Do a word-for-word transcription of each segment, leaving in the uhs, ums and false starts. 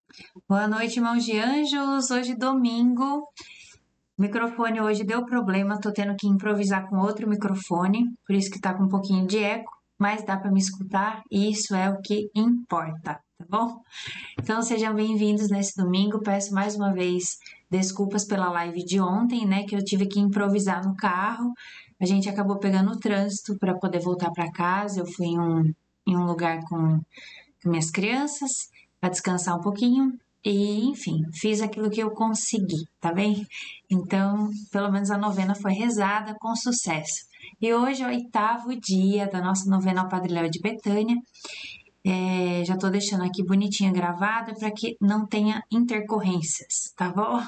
Boa noite, irmãos de anjos. Hoje, domingo. O microfone hoje deu problema, tô tendo que improvisar com outro microfone, por isso que tá com um pouquinho de eco, mas dá para me escutar e isso é o que importa, tá bom? Então sejam bem-vindos nesse domingo. Peço mais uma vez desculpas pela live de ontem, né, que eu tive que improvisar no carro. A gente acabou pegando o trânsito para poder voltar para casa. Eu fui em um, em um lugar com com minhas crianças para descansar um pouquinho e, enfim, fiz aquilo que eu consegui, tá bem? Então, pelo menos a novena foi rezada com sucesso. E hoje é o oitavo dia da nossa novena ao Padre Léo de Betânia. É, já tô deixando aqui bonitinha gravada para que não tenha intercorrências, tá bom?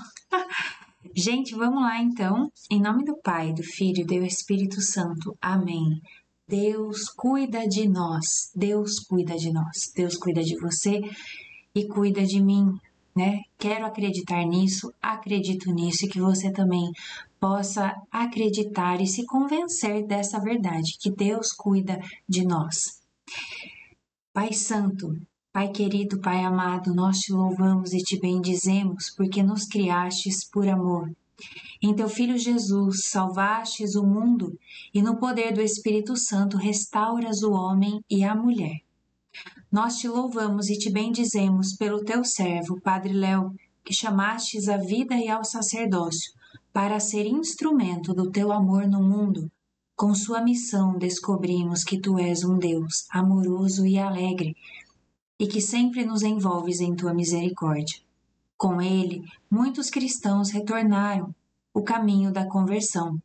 Gente, vamos lá então. Em nome do Pai, do Filho e do Espírito Santo. Amém. Deus cuida de nós, Deus cuida de nós, Deus cuida de você e cuida de mim, né? Quero acreditar nisso, acredito nisso e que você também possa acreditar e se convencer dessa verdade, que Deus cuida de nós. Pai Santo, Pai querido, Pai amado, nós te louvamos e te bendizemos porque nos criastes por amor. Em teu Filho Jesus salvastes o mundo e no poder do Espírito Santo restauras o homem e a mulher. Nós te louvamos e te bendizemos pelo teu servo, Padre Léo, que chamastes à vida e ao sacerdócio, para ser instrumento do teu amor no mundo. Com sua missão descobrimos que tu és um Deus amoroso e alegre, e que sempre nos envolves em tua misericórdia. Com ele, muitos cristãos retornaram o caminho da conversão,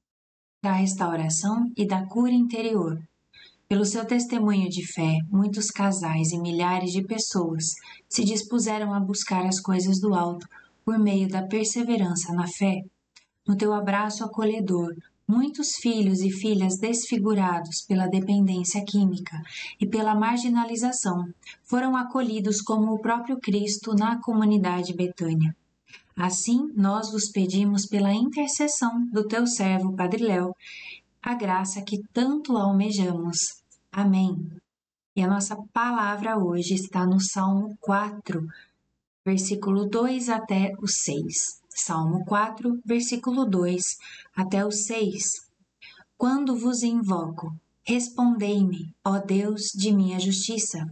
da restauração e da cura interior. Pelo seu testemunho de fé, muitos casais e milhares de pessoas se dispuseram a buscar as coisas do alto por meio da perseverança na fé. No teu abraço acolhedor, muitos filhos e filhas desfigurados pela dependência química e pela marginalização foram acolhidos como o próprio Cristo na comunidade Betânia. Assim, nós vos pedimos pela intercessão do teu servo, Padre Léo, a graça que tanto almejamos. Amém. E a nossa palavra hoje está no Salmo quatro, versículo dois até o seis. Salmo quatro, versículo dois até o seis. Quando vos invoco, respondei-me, ó Deus de minha justiça.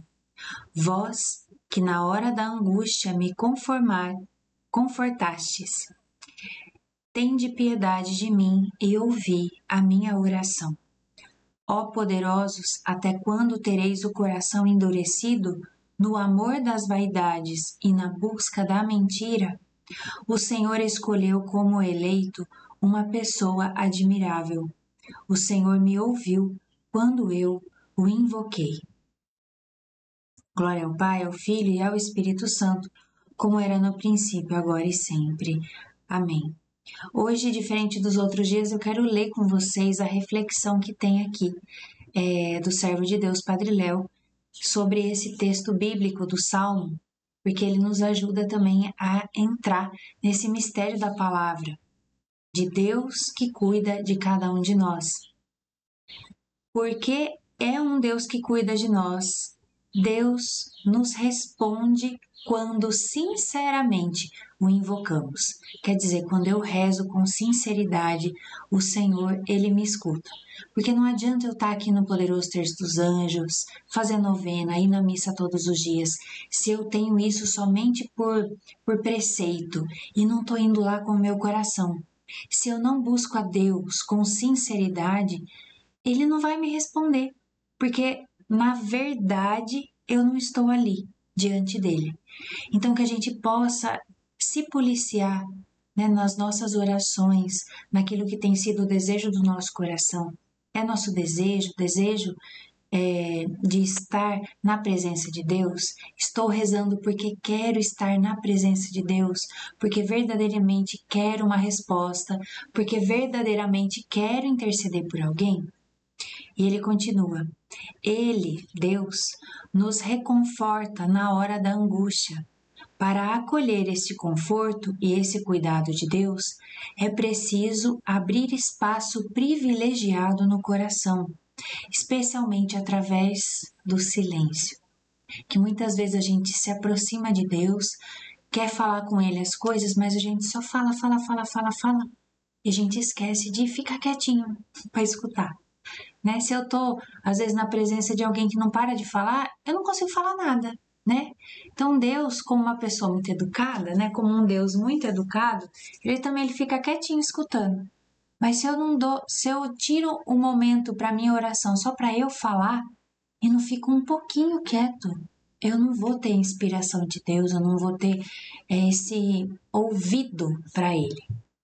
Vós, que na hora da angústia me conformar, confortastes. Tende piedade de mim e ouvi a minha oração. Ó poderosos, até quando tereis o coração endurecido no amor das vaidades e na busca da mentira? O Senhor escolheu como eleito uma pessoa admirável. O Senhor me ouviu quando eu o invoquei. Glória ao Pai, ao Filho e ao Espírito Santo, como era no princípio, agora e sempre. Amém. Hoje, diferente dos outros dias, eu quero ler com vocês a reflexão que tem aqui é, do servo de Deus, Padre Léo, sobre esse texto bíblico do Salmo, porque ele nos ajuda também a entrar nesse mistério da palavra, de Deus que cuida de cada um de nós. Porque é um Deus que cuida de nós, Deus nos responde quando sinceramente o invocamos. Quer dizer, quando eu rezo com sinceridade, o Senhor, Ele me escuta. Porque não adianta eu estar aqui no poderoso terço dos anjos, fazer novena, ir na missa todos os dias, se eu tenho isso somente por, por preceito e não estou indo lá com o meu coração. Se eu não busco a Deus com sinceridade, Ele não vai me responder, porque na verdade eu não estou ali diante dele. Então que a gente possa se policiar, né, nas nossas orações, naquilo que tem sido o desejo do nosso coração. É nosso desejo, desejo é, de estar na presença de Deus. Estou rezando porque quero estar na presença de Deus, porque verdadeiramente quero uma resposta, porque verdadeiramente quero interceder por alguém. E ele continua: Ele, Deus, nos reconforta na hora da angústia. Para acolher este conforto e esse cuidado de Deus, é preciso abrir espaço privilegiado no coração, especialmente através do silêncio. Que muitas vezes a gente se aproxima de Deus, quer falar com Ele as coisas, mas a gente só fala, fala, fala, fala, fala, e a gente esquece de ficar quietinho para escutar. Né? Se eu tô, às vezes, na presença de alguém que não para de falar, eu não consigo falar nada, né? Então, Deus, como uma pessoa muito educada, né? Como um Deus muito educado, ele também ele fica quietinho escutando. Mas se eu não dou, se eu tiro um momento para minha oração só para eu falar e não fico um pouquinho quieto, eu não vou ter inspiração de Deus, eu não vou ter é, esse ouvido para Ele.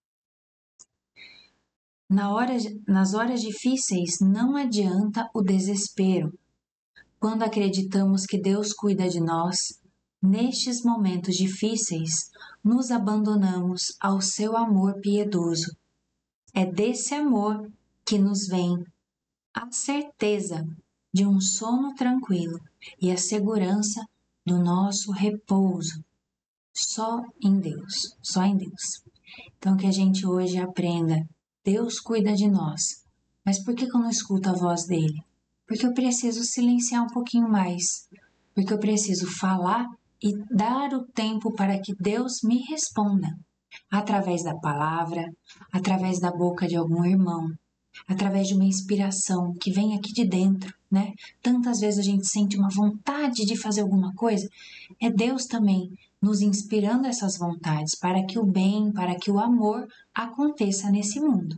Na hora, nas horas difíceis, não adianta o desespero. Quando acreditamos que Deus cuida de nós, nestes momentos difíceis, nos abandonamos ao seu amor piedoso. É desse amor que nos vem a certeza de um sono tranquilo e a segurança do nosso repouso. Só em Deus, só em Deus. Então que a gente hoje aprenda, Deus cuida de nós, mas por que eu não escuto a voz dele? Porque eu preciso silenciar um pouquinho mais, porque eu preciso falar e dar o tempo para que Deus me responda, através da palavra, através da boca de algum irmão, através de uma inspiração que vem aqui de dentro, né? Tantas vezes a gente sente uma vontade de fazer alguma coisa, é Deus também nos inspirando essas vontades para que o bem, para que o amor aconteça nesse mundo.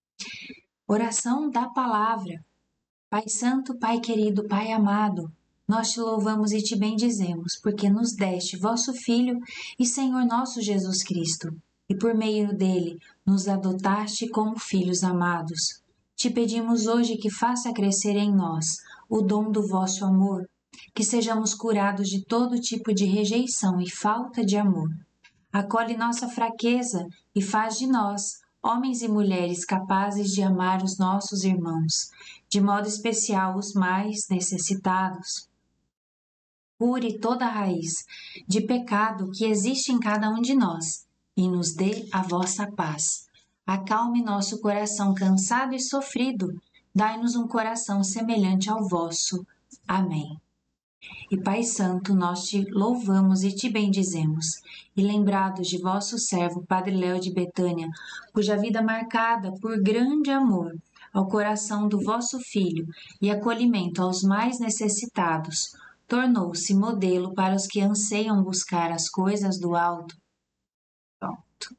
Oração da palavra. Pai Santo, Pai querido, Pai amado, nós te louvamos e te bendizemos, porque nos deste vosso Filho e Senhor nosso Jesus Cristo, e por meio dele nos adotaste como filhos amados. Te pedimos hoje que faça crescer em nós o dom do vosso amor, que sejamos curados de todo tipo de rejeição e falta de amor. Acolhe nossa fraqueza e faz de nós homens e mulheres capazes de amar os nossos irmãos, de modo especial os mais necessitados. Cure toda a raiz de pecado que existe em cada um de nós e nos dê a vossa paz. Acalme nosso coração cansado e sofrido, dai-nos um coração semelhante ao vosso. Amém. E Pai Santo, nós te louvamos e te bendizemos, e lembrados de vosso servo Padre Léo de Betânia, cuja vida marcada por grande amor ao coração do vosso Filho e acolhimento aos mais necessitados, tornou-se modelo para os que anseiam buscar as coisas do alto. Pronto.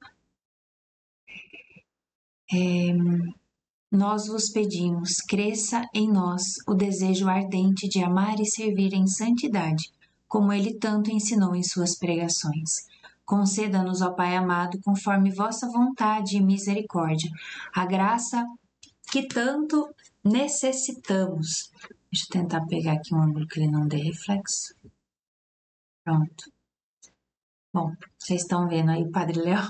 É... Nós vos pedimos, cresça em nós o desejo ardente de amar e servir em santidade, como ele tanto ensinou em suas pregações. Conceda-nos, ó Pai amado, conforme vossa vontade e misericórdia, a graça que tanto necessitamos. Deixa eu tentar pegar aqui um ângulo que ele não dê reflexo. Pronto. Bom, vocês estão vendo aí o Padre Léo?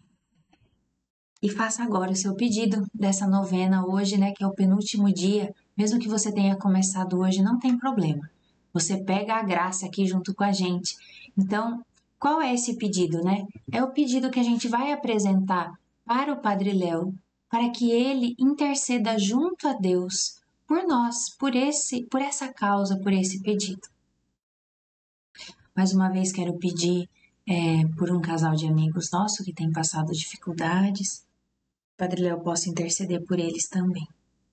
E faça agora o seu pedido dessa novena hoje, né, que é o penúltimo dia. Mesmo que você tenha começado hoje, não tem problema. Você pega a graça aqui junto com a gente. Então, qual é esse pedido, né? É o pedido que a gente vai apresentar para o Padre Léo, para que ele interceda junto a Deus por nós, por esse, por essa causa, por esse pedido. Mais uma vez quero pedir é, por um casal de amigos nosso que tem passado dificuldades. Padre Léo possa interceder por eles também.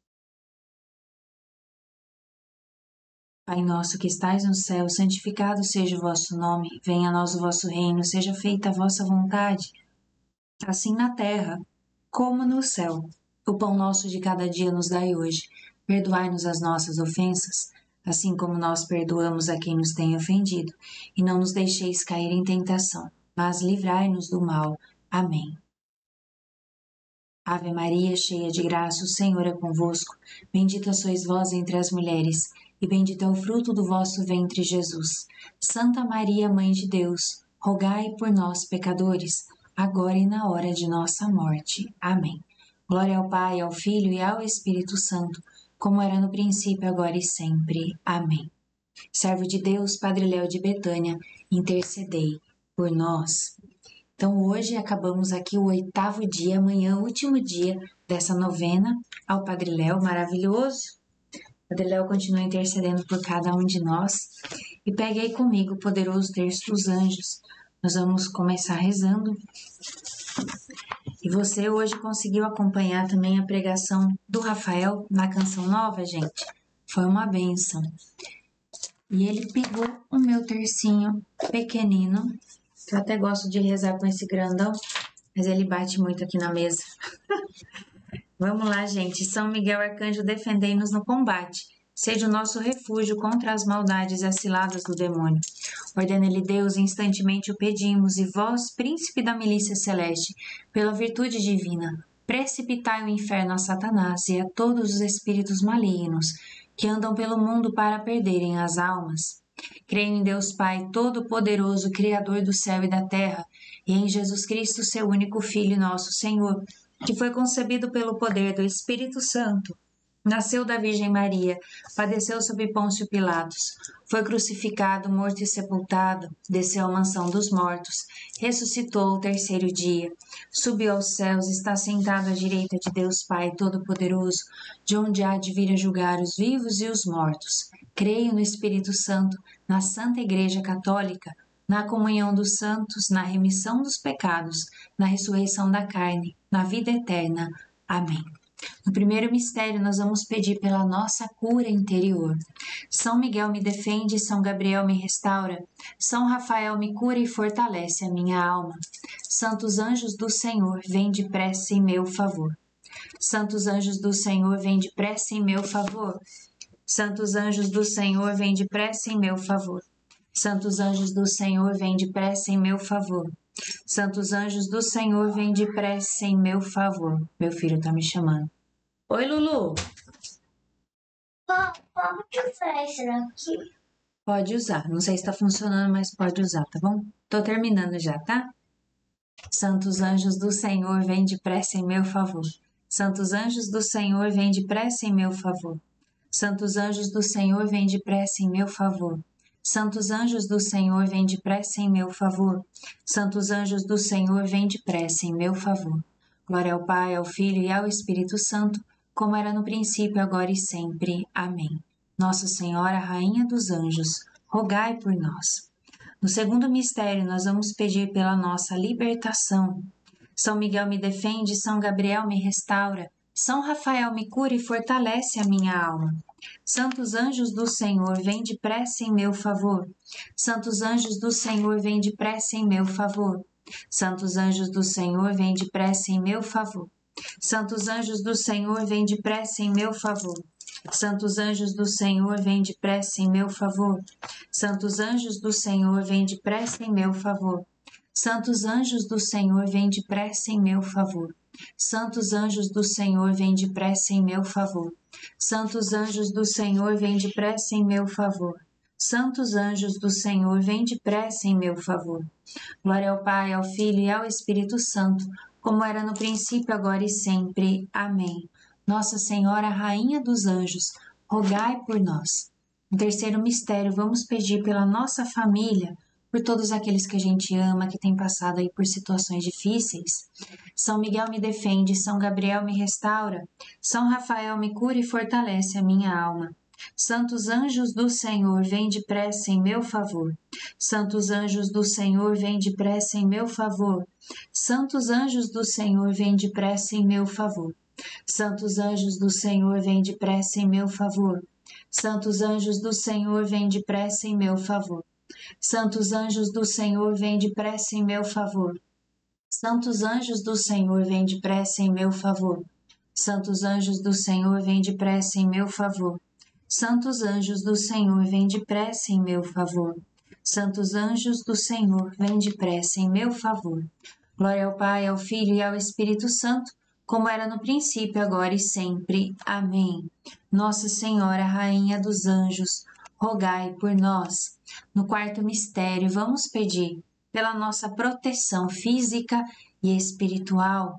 Pai nosso que estais no céu, santificado seja o vosso nome, venha a nós o vosso reino, seja feita a vossa vontade, assim na terra como no céu. O pão nosso de cada dia nos dai hoje, perdoai-nos as nossas ofensas, assim como nós perdoamos a quem nos tem ofendido, e não nos deixeis cair em tentação, mas livrai-nos do mal. Amém. Ave Maria, cheia de graça, o Senhor é convosco. Bendita sois vós entre as mulheres, e bendito é o fruto do vosso ventre, Jesus. Santa Maria, Mãe de Deus, rogai por nós, pecadores, agora e na hora de nossa morte. Amém. Glória ao Pai, ao Filho e ao Espírito Santo, como era no princípio, agora e sempre. Amém. Servo de Deus, Padre Léo de Betânia, intercedei por nós. Então, hoje acabamos aqui o oitavo dia, amanhã, o último dia dessa novena ao Padre Léo, maravilhoso. O Padre Léo continua intercedendo por cada um de nós. e pegue aí comigo o poderoso terço dos anjos. Nós vamos começar rezando. E você hoje conseguiu acompanhar também a pregação do Rafael na Canção Nova, gente? Foi uma bênção. E ele pegou o meu tercinho pequenino, que eu até gosto de rezar com esse grandão, mas ele bate muito aqui na mesa. Vamos lá, gente. São Miguel Arcanjo, defendei-nos no combate. Seja o nosso refúgio contra as maldades e as ciladas do demônio. Ordena-lhe Deus, instantemente o pedimos, e vós, príncipe da milícia celeste, pela virtude divina, precipitai o inferno a Satanás e a todos os espíritos malignos que andam pelo mundo para perderem as almas. Creio em Deus Pai Todo-Poderoso, Criador do céu e da terra, e em Jesus Cristo, seu único Filho, nosso Senhor, que foi concebido pelo poder do Espírito Santo, nasceu da Virgem Maria, padeceu sob Pôncio Pilatos, foi crucificado, morto e sepultado, desceu à mansão dos mortos, ressuscitou ao terceiro dia, subiu aos céus, está sentado à direita de Deus Pai Todo-Poderoso, de onde há de vir a julgar os vivos e os mortos. Creio no Espírito Santo, na Santa Igreja Católica, na comunhão dos santos, na remissão dos pecados, na ressurreição da carne, na vida eterna. Amém. No primeiro mistério, nós vamos pedir pela nossa cura interior. São Miguel me defende, São Gabriel me restaura, São Rafael me cura e fortalece a minha alma. Santos anjos do Senhor, vem depressa em meu favor. Santos anjos do Senhor, vem depressa em meu favor. Santos anjos do Senhor, vem depressa em meu favor. Santos anjos do Senhor, vem depressa em meu favor. Santos anjos do Senhor, vem depressa em meu favor. Meu filho tá me chamando. Oi, Lulu. Pode usar isso aqui? Pode usar. Não sei se tá funcionando, mas pode usar, tá bom? Tô terminando já, tá? Santos anjos do Senhor, vem depressa em meu favor. Santos anjos do Senhor, vem depressa em meu favor. Santos anjos do Senhor, vem depressa em meu favor. Santos anjos do Senhor, vem depressa em meu favor. Santos anjos do Senhor, vem depressa em meu favor. Glória ao Pai, ao Filho e ao Espírito Santo, como era no princípio, agora e sempre. Amém. Nossa Senhora, Rainha dos Anjos, rogai por nós. No segundo mistério, nós vamos pedir pela nossa libertação. São Miguel me defende, São Gabriel me restaura, São Rafael me cura e fortalece a minha alma. Santos anjos do Senhor, vem depressa em meu favor. Santos anjos do Senhor, vem depressa em meu favor. Santos anjos do Senhor, vem depressa em meu favor. Santos anjos do Senhor, vem depressa em meu favor. Santos anjos do Senhor, vem depressa em meu favor. Santos anjos do Senhor, vem depressa em meu favor. Santos anjos do Senhor, vem depressa em meu favor. Santos anjos do Senhor, vem depressa em meu favor. Santos anjos do Senhor, vem depressa em meu favor. Santos anjos do Senhor, vem depressa em meu favor. Glória ao Pai, ao Filho e ao Espírito Santo, como era no princípio, agora e sempre. Amém. Nossa Senhora, Rainha dos Anjos, rogai por nós. No terceiro mistério, vamos pedir pela nossa família, por todos aqueles que a gente ama, que têm passado aí por situações difíceis. São Miguel me defende, São Gabriel me restaura, São Rafael me cura e fortalece a minha alma. Santos anjos do Senhor, vem depressa em meu favor. Santos anjos do Senhor, vem depressa em meu favor. Santos anjos do Senhor, vem depressa em meu favor. Santos anjos do Senhor, vem depressa em meu favor. Santos anjos do Senhor, vem depressa em meu favor. Santos anjos do Senhor, vem depressa em meu favor. Santos anjos do Senhor, vem depressa em meu favor. Santos anjos do Senhor, vem depressa em meu favor. Santos anjos do Senhor, vem depressa em meu favor. Santos anjos do Senhor, vem depressa em meu favor. Glória ao Pai, ao Filho e ao Espírito Santo, como era no princípio, agora e sempre. Amém. Nossa Senhora, Rainha dos Anjos, rogai por nós. No quarto mistério, vamos pedir pela nossa proteção física e espiritual.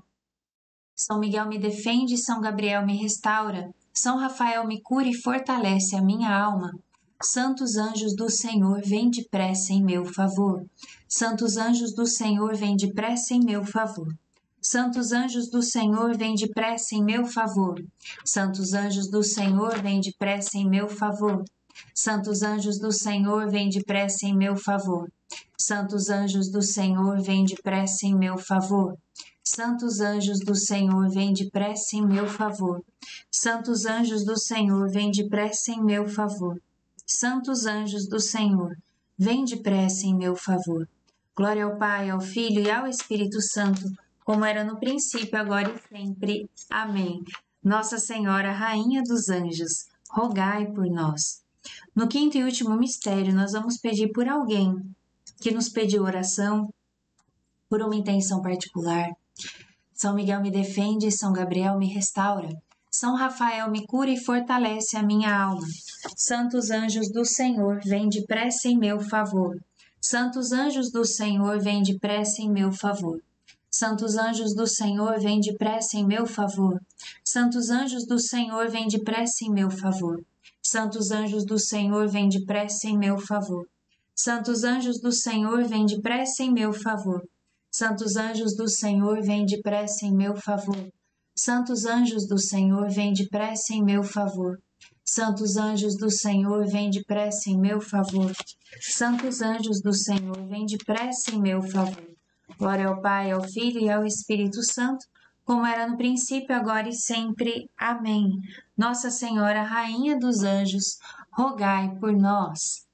São Miguel me defende, São Gabriel me restaura, São Rafael me cura e fortalece a minha alma. Santos anjos do Senhor, vem depressa em meu favor. Santos anjos do Senhor, vem depressa em meu favor. Santos anjos do Senhor, vem depressa em meu favor. Santos anjos do Senhor, vem depressa em meu favor. Santos anjos do Senhor, vem depressa em meu favor. Santos anjos do Senhor, vem depressa em meu favor. Santos anjos do Senhor, vem depressa em meu favor. Santos anjos do Senhor, vem depressa em meu favor. Santos anjos do Senhor, vem depressa em meu favor. Glória ao Pai, ao Filho e ao Espírito Santo, como era no princípio, agora e sempre. Amém. Nossa Senhora, Rainha dos Anjos, rogai por nós. No quinto e último mistério, nós vamos pedir por alguém que nos pediu oração, por uma intenção particular. São Miguel me defende, São Gabriel me restaura. São Rafael me cura e fortalece a minha alma. Santos anjos do Senhor, vem depressa em meu favor. Santos anjos do Senhor, vem depressa em meu favor. Santos anjos do Senhor, vem depressa em meu favor. Santos anjos do Senhor, vem depressa em meu favor. Santos anjos do Senhor, vem depressa em meu favor. Santos anjos do Senhor, vem depressa em meu favor. Santos anjos do Senhor, vem depressa em meu favor. Santos anjos do Senhor, vem depressa em meu favor. Santos anjos do Senhor, vem depressa em meu favor. Santos anjos do Senhor, vem depressa em meu favor. Glória ao Pai, ao Filho e ao Espírito Santo, como era no princípio, agora e sempre. Amém. Nossa Senhora, Rainha dos Anjos, rogai por nós.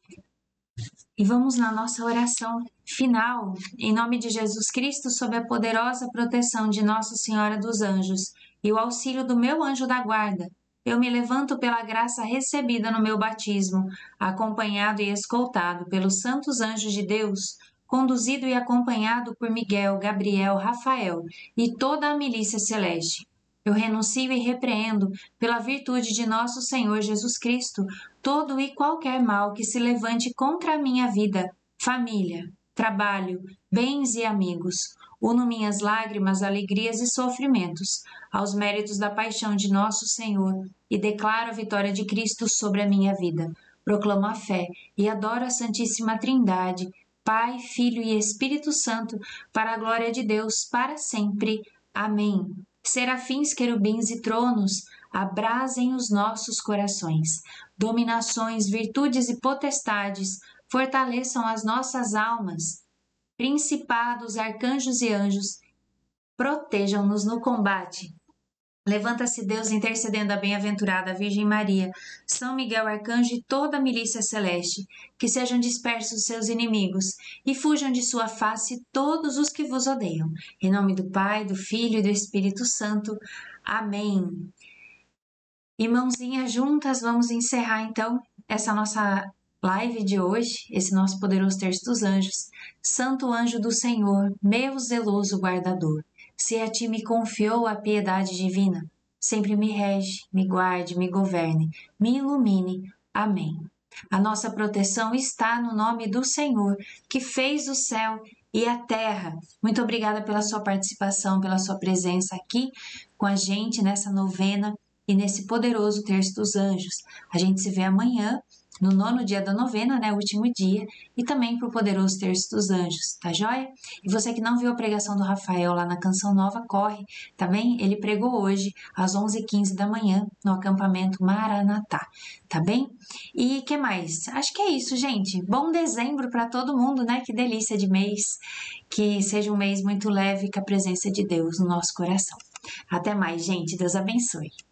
E vamos na nossa oração final, em nome de Jesus Cristo, sob a poderosa proteção de Nossa Senhora dos Anjos e o auxílio do meu anjo da guarda. Eu me levanto pela graça recebida no meu batismo, acompanhado e escoltado pelos santos anjos de Deus, conduzido e acompanhado por Miguel, Gabriel, Rafael e toda a milícia celeste. Eu renuncio e repreendo, pela virtude de nosso Senhor Jesus Cristo, todo e qualquer mal que se levante contra a minha vida, família, trabalho, bens e amigos. Uno minhas lágrimas, alegrias e sofrimentos aos méritos da paixão de nosso Senhor e declaro a vitória de Cristo sobre a minha vida. Proclamo a fé e adoro a Santíssima Trindade, Pai, Filho e Espírito Santo, para a glória de Deus, para sempre. Amém. Serafins, querubins e tronos, abrasem os nossos corações. Dominações, virtudes e potestades, fortaleçam as nossas almas. Principados, arcanjos e anjos, protejam-nos no combate. Levanta-se Deus intercedendo a bem-aventurada Virgem Maria, São Miguel Arcanjo e toda a milícia celeste, que sejam dispersos seus inimigos e fujam de sua face todos os que vos odeiam. Em nome do Pai, do Filho e do Espírito Santo. Amém. Irmãozinhas juntas, vamos encerrar então essa nossa live de hoje, esse nosso poderoso terço dos anjos. Santo anjo do Senhor, meu zeloso guardador, se a ti me confiou a piedade divina, sempre me rege, me guarde, me governe, me ilumine. Amém. A nossa proteção está no nome do Senhor, que fez o céu e a terra. Muito obrigada pela sua participação, pela sua presença aqui com a gente nessa novena e nesse poderoso terço dos anjos. A gente se vê amanhã, no nono dia da novena, né, último dia, e também para o poderoso terço dos anjos, tá joia? E você que não viu a pregação do Rafael lá na Canção Nova, corre, tá bem? Ele pregou hoje às onze e quinze da manhã no acampamento Maranatá, tá bem? E que mais? Acho que é isso, gente. Bom dezembro para todo mundo, né? Que delícia de mês, que seja um mês muito leve com a presença de Deus no nosso coração. Até mais, gente. Deus abençoe.